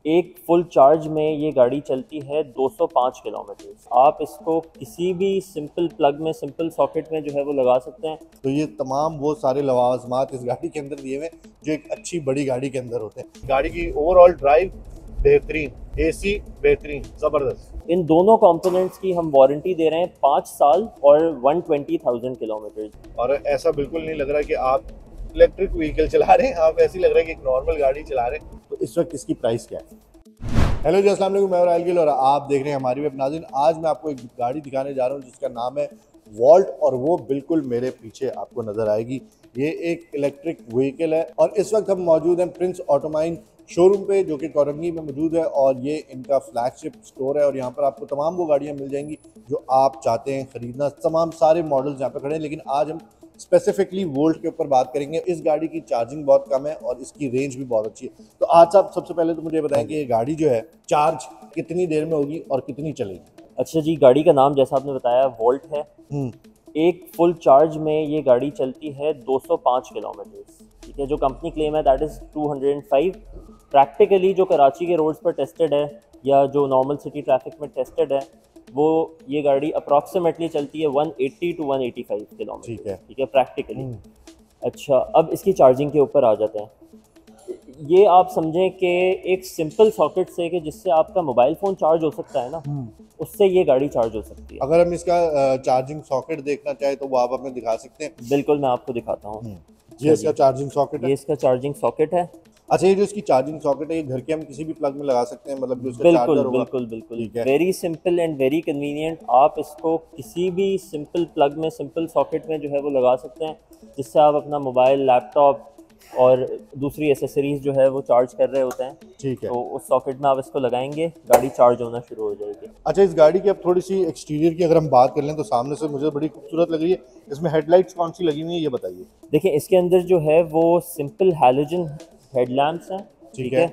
एक full charge में ये गाड़ी चलती है 205 किलोमीटर। आप इसको किसी भी सिंपल प्लग में, सिंपल सॉकेट में जो है वो लगा सकते हैं। तो ये तमाम वो सारे लवाजमात इस गाड़ी के अंदर दिए हुए जो एक अच्छी बड़ी गाड़ी के अंदर होते हैं। गाड़ी की ओवरऑल ड्राइव बेहतरीन, एसी बेहतरीन, जबरदस्त। इन दोनों कंपोनेंट्स की हम वारंटी दे रहे हैं 5 साल और 120,000 किलोमीटर। और ऐसा बिल्कुल नहीं लग रहा कि आप इलेक्ट्रिक व्हीकल चला रहे हैं, आप ऐसी लग रहा है कि एक नॉर्मल गाड़ी चला रहे हैं। तो इस वक्त इसकी प्राइस क्या है? हेलो जी, अस्सलाम वालेकुम, मैं राइल गिल और आप देख रहे हैं हमारी वेब नाज़रीन। आज मैं आपको एक गाड़ी दिखाने जा रहा हूँ जिसका नाम है वॉल्ट और वो बिल्कुल मेरे पीछे आपको नज़र आएगी। ये एक इलेक्ट्रिक व्हीकल है और इस वक्त हम मौजूद हैं प्रिंस ऑटोमाइन शोरूम पे जो कि कोरंगी में मौजूद है और ये इनका फ्लैगशिप स्टोर है और यहाँ पर आपको तमाम वो गाड़ियाँ मिल जाएंगी जो आप चाहते हैं ख़रीदना। तमाम सारे मॉडल्स यहाँ पर खड़े हैं, लेकिन आज हम स्पेसिफिकली वोल्ट के ऊपर बात करेंगे। इस गाड़ी की चार्जिंग बहुत कम है और इसकी रेंज भी बहुत अच्छी है। तो आज साहब सबसे पहले तो मुझे बताएं कि ये गाड़ी जो है चार्ज कितनी देर में होगी और कितनी चलेगी? अच्छा जी, गाड़ी का नाम जैसा आपने बताया वोल्ट है। एक फुल चार्ज में ये गाड़ी चलती है 205 किलोमीटर। ठीक है, जो कंपनी क्लेम है दैट इज़ 205। प्रैक्टिकली जो कराची के रोड्स पर टेस्टेड है या जो नॉर्मल सिटी ट्रैफिक में टेस्टेड है, वो ये गाड़ी अप्रॉक्सीमेटली चलती है 180 टू 185 किलोमीटर। ठीक है, प्रैक्टिकली। अच्छा, अब इसकी चार्जिंग के ऊपर आ जाते हैं। ये आप समझें कि एक सिंपल सॉकेट से कि जिससे आपका मोबाइल फ़ोन चार्ज हो सकता है ना, उससे ये गाड़ी चार्ज हो सकती है। अगर हम इसका चार्जिंग सॉकेट देखना चाहे तो वो आप हमें दिखा सकते हैं? बिल्कुल, मैं आपको दिखाता हूँ। ये इसका चार्जिंग सॉकेट है? ये इसका चार्जिंग सॉकेट है। अच्छा, ये जो इसकी चार्जिंग सॉकेट है ये घर के हम किसी भी प्लग में लगा सकते हैं, मतलब जो इसका बिल्कुल चार्जर होगा? बिल्कुल बिल्कुल, ठीक है। Very simple and very convenient. आप इसको किसी भी सिंपल प्लग में, सिंपल सॉकेट में जो है वो लगा सकते हैं, जिससे आप अपना मोबाइल, लैपटॉप और दूसरी एसेसरीज जो है वो चार्ज कर रहे होते हैं। ठीक है। तो उस सॉकेट में आप इसको लगाएंगे, गाड़ी चार्ज होना शुरू हो जाएगी। अच्छा, इस गाड़ी की अब थोड़ी सी एक्सटीरियर की अगर हम बात कर लें तो सामने से मुझे बड़ी खूबसूरत लग रही है। इसमें हेडलाइट्स कौन सी लगी हुई है ये बताइए? देखिए, इसके अंदर जो है वो सिंपल हैलोजन हेडलैम्प्स हैं। ठीक है।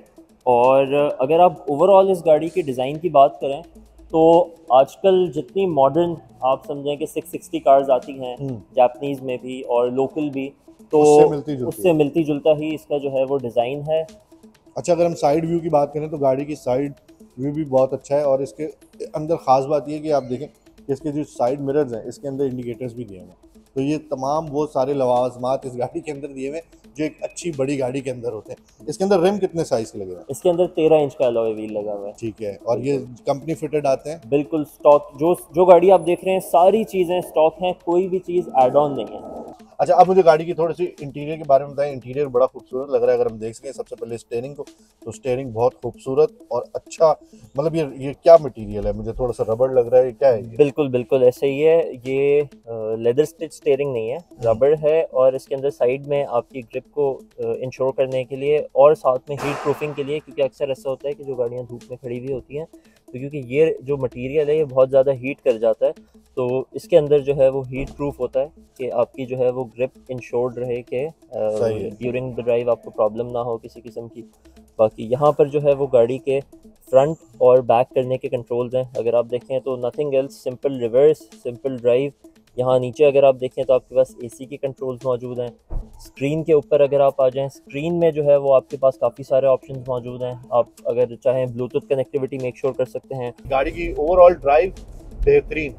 और अगर आप ओवरऑल इस गाड़ी की डिज़ाइन की बात करें तो आजकल जितनी मॉडर्न आप समझें कि 660 कार्स आती हैं जापानीज़ में भी और लोकल भी, तो उससे मिलती जुलता ही इसका जो है वो डिज़ाइन है। अच्छा, अगर हम साइड व्यू की बात करें तो गाड़ी की साइड व्यू भी बहुत अच्छा है और इसके अंदर ख़ास बात यह है कि आप देखें कि इसके जो साइड मिरर्स हैं इसके अंदर इंडिकेटर्स भी दिए हुए हैं। तो ये तमाम वो सारे लवाजमात इस गाड़ी के अंदर दिए हुए हैं जो एक अच्छी बड़ी गाड़ी के अंदर होते हैं। इसके अंदर रिम कितने साइज़ के लगे हुए हैं? इसके अंदर 13 इंच का अलॉय व्हील लगा हुआ है। ठीक है। और ये कंपनी फिटेड आते हैं? बिल्कुल स्टॉक। जो गाड़ी आप देख रहे हैं सारी चीज़ें स्टॉक हैं, कोई भी चीज़ एड ऑन नहीं है। अच्छा, अब मुझे गाड़ी की थोड़ी सी इंटीरियर के बारे में बताएं। इंटीरियर बड़ा खूबसूरत लग रहा है। अगर हम देख सकें सबसे पहले स्टीयरिंग को, तो स्टीयरिंग बहुत खूबसूरत और अच्छा, मतलब ये क्या मटेरियल है? मुझे थोड़ा सा रबड़ लग रहा है, क्या है ये? बिल्कुल बिल्कुल ऐसे ही है। ये लेदर स्टिच स्टीयरिंग नहीं है, रबड़ है। और इसके अंदर साइड में आपकी ग्रिप को इंश्योर करने के लिए और साथ में हीट प्रूफिंग के लिए, क्योंकि अक्सर ऐसा होता है कि जो गाड़ियाँ धूप में खड़ी हुई होती हैं, तो क्योंकि ये जो मटेरियल है ये बहुत ज़्यादा हीट कर जाता है, तो इसके अंदर जो है वो हीट प्रूफ होता है कि आपकी जो है वो ग्रिप इंश्योर्ड रहे कि ड्यूरिंग द ड्राइव आपको प्रॉब्लम ना हो किसी किस्म की। बाकी यहाँ पर जो है वो गाड़ी के फ्रंट और बैक करने के कंट्रोल्स हैं। अगर आप देखें तो nothing else, simple reverse, simple drive. यहाँ नीचे अगर आप देखें तो आपके पास एसी के कंट्रोल्स मौजूद हैं। स्क्रीन के ऊपर अगर आप आ जाएं, स्क्रीन में जो है वो आपके पास काफ़ी सारे ऑप्शंस मौजूद हैं। आप अगर चाहें ब्लूटूथ कनेक्टिविटी मेक श्योर कर सकते हैं। गाड़ी की ओवरऑल ड्राइव बेहतरीन,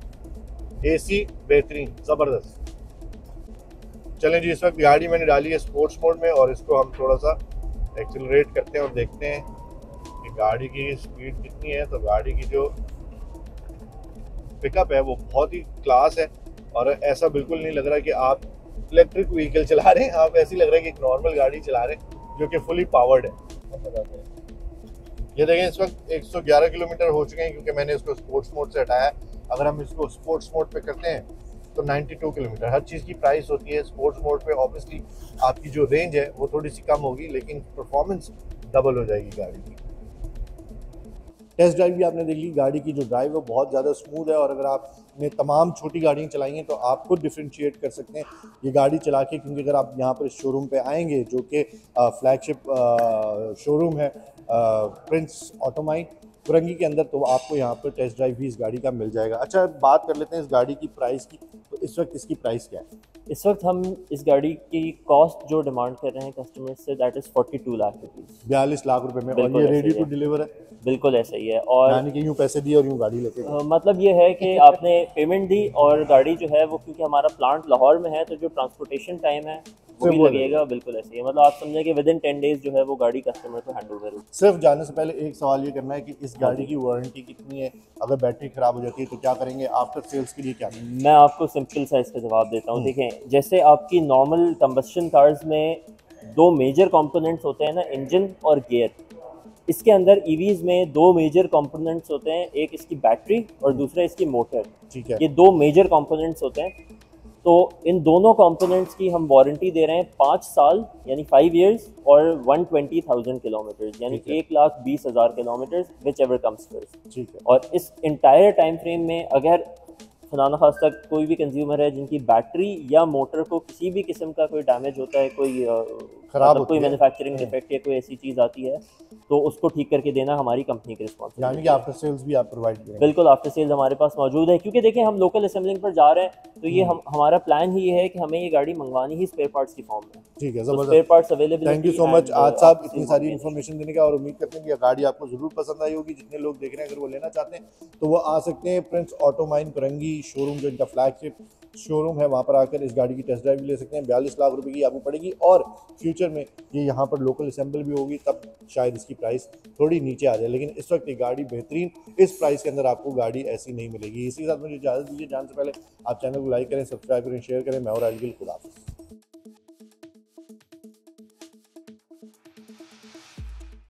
एसी बेहतरीन, ज़बरदस्त। चलें जी, इस वक्त गाड़ी मैंने डाली है स्पोर्ट्स मोड में और इसको हम थोड़ा सा एक्सेलरेट करते हैं और देखते हैं कि गाड़ी की स्पीड कितनी है। तो गाड़ी की जो पिकअप है वो बहुत ही क्लास है और ऐसा बिल्कुल नहीं लग रहा कि आप इलेक्ट्रिक व्हीकल चला रहे हैं, आप ऐसी लग रहा है कि एक नॉर्मल गाड़ी चला रहे हैं जो कि फुली पावर्ड है। ये देखें, इस वक्त 111 किलोमीटर हो चुके हैं क्योंकि मैंने इसको स्पोर्ट्स मोड से हटाया। अगर हम इसको स्पोर्ट्स मोड पे करते हैं तो 92 किलोमीटर। हर चीज़ की प्राइस होती है। स्पोर्ट्स मोड पे ऑब्वियसली आपकी जो रेंज है वो थोड़ी सी कम होगी, लेकिन परफॉर्मेंस डबल हो जाएगी गाड़ी की। टेस्ट ड्राइव भी आपने देख ली। गाड़ी की जो ड्राइव है वो बहुत ज़्यादा स्मूथ है और अगर आपने तमाम छोटी गाड़ियाँ चलाई हैं तो आप खुद डिफ्रेंशिएट कर सकते हैं ये गाड़ी चला के, क्योंकि अगर आप यहाँ पर शोरूम पे आएंगे जो कि फ्लैगशिप शोरूम है प्रिंस ऑटोमाइन कोरंगी के अंदर, तो आपको यहाँ पर टेस्ट ड्राइव भी इस गाड़ी का मिल जाएगा। अच्छा, बात कर लेते हैं इस गाड़ी की प्राइस की। तो इस वक्त इसकी प्राइस क्या है? इस वक्त हम इस गाड़ी की कॉस्ट जो डिमांड कर रहे हैं कस्टमर से, that is 42 lakh rupees. 42 lakh रुपए में, और बिल्कुल ये ऐसे रेडी ही टू है, डिलीवर है, बिल्कुल ऐसा ही है। और यानी कि यूं पैसे दिए और यूं गाड़ी लेके गए। मतलब ये है कि आपने पेमेंट दी और गाड़ी जो है वो, क्योंकि हमारा प्लांट लाहौर में है, तो जो ट्रांसपोर्टेशन टाइम है वो भी सिर्फ वो लगेगा। बिल्कुल ऐसे ही है, मतलब आप समझें कि विद इन 10 डेज जो है वो गाड़ी कस्टमर को हैंड ओवर होगी। सिर्फ जाने से पहले एक सवाल ये करना है कि इस हाँ गाड़ी जी। की वारंटी कितनी है, अगर बैटरी खराब हो जाती है तो क्या करेंगे, आफ्टर सेल्स के लिए क्या करेंगे? मैं आपको सिंपल सा इसका जवाब देता हूँ। देखें, जैसे आपकी नॉर्मल कंबस्शन कार्स में दो मेजर कंपोनेंट्स होते हैं ना, इंजन और गियर, इसके अंदर ईवीज में दो मेजर कंपोनेंट्स होते हैं, एक इसकी बैटरी और दूसरा इसकी मोटर। ठीक है। ये दो मेजर कंपोनेंट्स होते हैं। तो इन दोनों कंपोनेंट्स की हम वारंटी दे रहे हैं 5 साल यानी 5 इयर्स और 120,000 किलोमीटर्स यानी ठीक है। 1,20,000 kilometres, whichever comes first. ठीक है। और इस इंटायर टाइम फ्रेम में अगर खुदा न खास्ता कोई भी कंज्यूमर है जिनकी बैटरी या मोटर को किसी भी किस्म का कोई डैमेज होता है, कोई खराब मतलब होती कोई है। मैन्युफैक्चरिंग डिफेक्ट या कोई ऐसी चीज़ आती है, तो उसको ठीक करके देना हमारी कंपनी की यानी कि रिस्पॉन्सिबिलिटी है। आफ्टर सेल्स भी आप प्रोवाइड करेंगे? बिल्कुल, आफ्टर सेल्स हमारे पास मौजूद है, क्योंकि देखिए हम लोकल असेंबलिंग पर जा रहे हैं, तो ये हमारा प्लान ही ये है कि हमें ये गाड़ी मंगवानी ही स्पेयर पार्ट्स की फॉर्म में। ठीक है, तो स्पेयर जबरदस्त। Parts available. Thank you so much आज साहब इतनी सारी इन्फॉर्मेशन देने का, और उम्मीद करते हैं कि ये गाड़ी आपको जरूर पसंद आई होगी। जितने लोग देख रहे हैं अगर वो लेना चाहते हैं तो वो आ सकते हैं Prince Auto Mine Korangi showroom, जो इनका फ्लैगशिप शोरूम है, वहाँ पर आकर इस गाड़ी की टेस्ट ड्राइव भी ले सकते हैं। 42 लाख रुपए की आपको पड़ेगी, और फ्यूचर में ये यहाँ पर लोकल असेंबल भी होगी, तब शायद इसकी प्राइस थोड़ी नीचे आ जाए, लेकिन इस वक्त ये गाड़ी बेहतरीन इस प्राइस के अंदर आपको गाड़ी ऐसी नहीं मिलेगी। इसी के साथ मुझे इजाज़त दीजिए, जाने से पहले आप चैनल को लाइक करें, सब्सक्राइब करें, शेयर करें। मैं और आलगिल, खुदा हाफिज़।